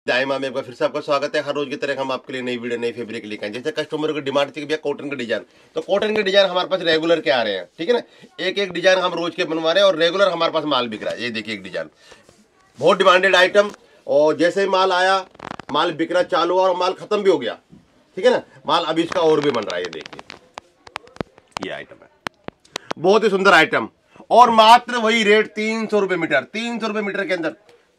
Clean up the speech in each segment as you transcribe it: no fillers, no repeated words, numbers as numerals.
दाइमा में एक बार फिर से आपका स्वागत है। हर रोज की तरह हम आपके लिए नई वीडियो नई फैब्रिक लेकर आए। जैसे कस्टमर की डिमांड थी कि भैया कॉटन के डिजाइन, तो कॉटन के डिजाइन हमारे पास रेगुलर के आ रहे हैं, ठीक है ना। एक एक डिजाइन हम रोज के बनवा रहे हैं और रेगुलर हमारे पास माल बिक रहा है। ये देखिए एक डिजाइन बहुत डिमांडेड आइटम, और जैसे ही माल आया माल बिकना चालू हुआ और माल खत्म भी हो गया, ठीक है ना। माल अभी इसका और भी बन रहा है। ये देखिए ये आइटम है, बहुत ही सुंदर आइटम, और मात्र वही रेट 300 रुपए मीटर। 300 रुपए मीटर के अंदर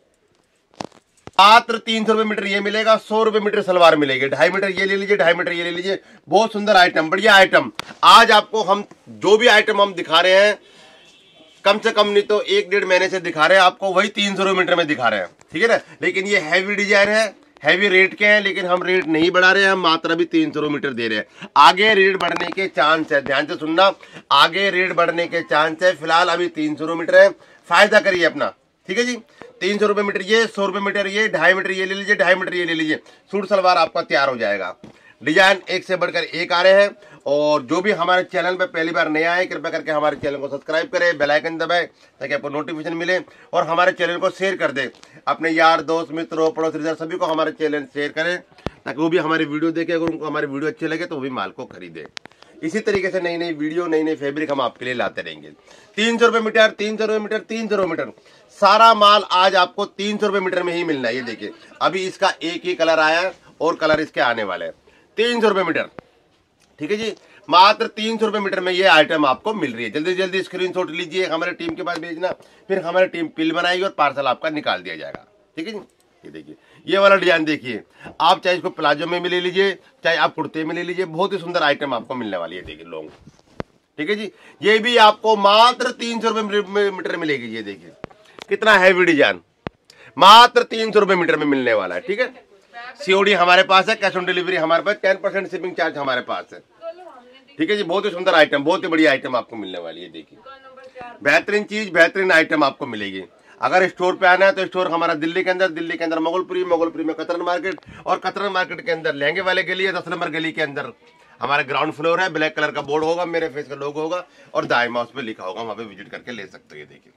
मात्र 300 रुपए मीटर ये मिलेगा। 100 रुपए मीटर सलवार मिलेगी। 2.5 मीटर ये ले लीजिए, 2.5 मीटर ये ले लीजिए। बहुत सुंदर आइटम, बढ़िया आइटम। आज आपको हम जो भी आइटम हम दिखा रहे हैं, कम से कम नहीं तो 1-1.5 महीने से दिखा रहे हैं आपको, वही 300 रुपए मीटर में दिखा रहे हैं, ठीक है ना। लेकिन ये हैवी डिजाइन है, हैवी रेट के हैं, लेकिन हम रेट नहीं बढ़ा रहे हैं, हम मात्र अभी 300 रुपए मीटर दे रहे हैं। आगे रेट बढ़ने के चांस है, ध्यान से सुनना, आगे रेट बढ़ने के चांस है। फिलहाल अभी 300 रुपए मीटर है, फायदा करिए अपना, ठीक है जी। 300 रुपए मीटर ये, 100 रुपए मीटर ये, 2.5 मीटर ये ले लीजिए, 2.5 मीटर ये ले लीजिए। सूट सलवार आपका तैयार हो जाएगा। डिजाइन एक से बढ़कर एक आ रहे हैं, और जो भी हमारे चैनल पे पहली बार नया है कृपया करके हमारे चैनल को सब्सक्राइब करें, बेल आइकन दबाएं ताकि आपको नोटिफिकेशन मिले, और हमारे चैनल को शेयर कर दें। अपने यार दोस्त मित्रों पड़ोसी सभी को हमारे चैनल शेयर करें ताकि वो भी हमारी वीडियो देखें। अगर उनको हमारी वीडियो अच्छी लगे तो वो भी माल को खरीदे। इसी तरीके से नई नई वीडियो नई नई फैब्रिक हम आपके लिए लाते रहेंगे। 300 रुपए मीटर, 300 रुपए मीटर, 300 रुपए मीटर, सारा माल आज आपको 300 रुपए मीटर में ही मिलना है। ये देखिए अभी इसका एक ही कलर आया है और कलर इसके आने वाले हैं। 300 रुपए मीटर, ठीक है जी। मात्र 300 रुपए मीटर में ये आइटम आपको मिल रही है। जल्दी जल्दी स्क्रीनशॉट लीजिए, हमारे टीम के पास भेजना, फिर हमारी टीम बिल बनाएगी और पार्सल आपका निकाल दिया जाएगा, ठीक है जी। ये देखिए ये वाला डिजाइन देखिए, आप चाहे इसको प्लाजो में ले लीजिए, चाहे आप कुर्ते में ले लीजिए, बहुत ही सुंदर आइटम आपको मिलने वाली है। देखिए लॉन्ग, ठीक है जी। ये भी आपको मात्र 300 रुपए मीटर मिलेगी। ये देखिए कितना हैवी डिजाइन, मात्र 300 रुपए मीटर में मिलने वाला है, ठीक है। सीओडी हमारे पास है, कैश ऑन डिलीवरी हमारे पास, 10% शिपिंग चार्ज हमारे पास है, ठीक है जी। बहुत ही सुंदर आइटम, बहुत ही बड़ी आइटम आपको मिलने वाली है। देखिए बेहतरीन चीज, बेहतरीन आइटम आपको मिलेगी। अगर स्टोर पे आना है तो स्टोर हमारा दिल्ली के अंदर मोगलपुरी, मोगलपुरी में कतरन मार्केट, और कतरन मार्केट के अंदर लहंगे वाले गली है, 10 नंबर गली के अंदर हमारा ग्राउंड फ्लोर है। ब्लैक कलर का बोर्ड होगा, मेरे फेस का लोगो होगा और दाइमा उस पे लिखा होगा, वहां पे विजिट करके ले सकते हो। ये देखिए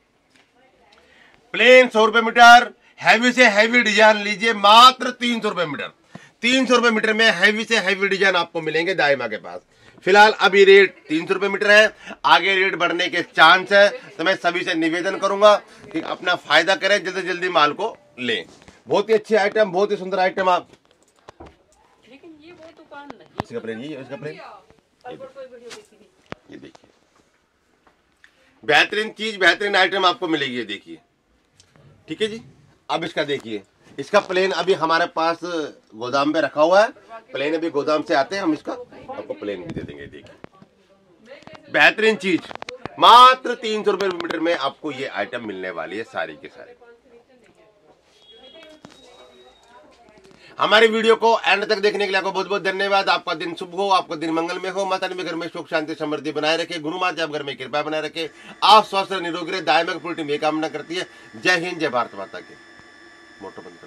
प्लेन 100 रुपए मीटर, हैवी से हैवी डिजाइन लीजिए, मात्र 300 रुपए मीटर। 300 रुपए मीटर में हैवी से हैवी डिजाइन आपको मिलेंगे दाइमा के पास। फिलहाल अभी रेट 300 रुपए मीटर है, आगे रेट बढ़ने के चांस है, तो मैं सभी से निवेदन करूंगा कि अपना फायदा करें, जल्दी जल्दी माल को लें। बहुत ही अच्छी आइटम, बहुत ही सुंदर आइटम। आप लेकिन ये वो दुकान नहीं, इसका प्लेन ये देखिए बेहतरीन चीज, बेहतरीन आइटम आपको मिलेगी। ये देखिए, ठीक है जी। अब इसका देखिए, इसका प्लेन अभी हमारे पास गोदाम पे रखा हुआ है, प्लेन अभी गोदाम से आते हैं, हम इसका आपको प्लेन भी दे देंगे। देखिए बेहतरीन चीज, मात्र 300 रुपए मीटर में आपको ये आइटम मिलने वाली है सारी के सारे। हमारी वीडियो को एंड तक देखने के लिए आपको बहुत बहुत धन्यवाद। आपका दिन शुभ हो, आपका दिन मंगल में हो, माता रानी घर में सुख शांति समृद्धि बनाए रखे, गुरु माता आप घर में कृपा बनाए रखे, आप स्वस्थ निरोगी रहे, दायमा की पूरी टीम ये कामना करती है। जय हिंद, जय भारत माता की। मोटो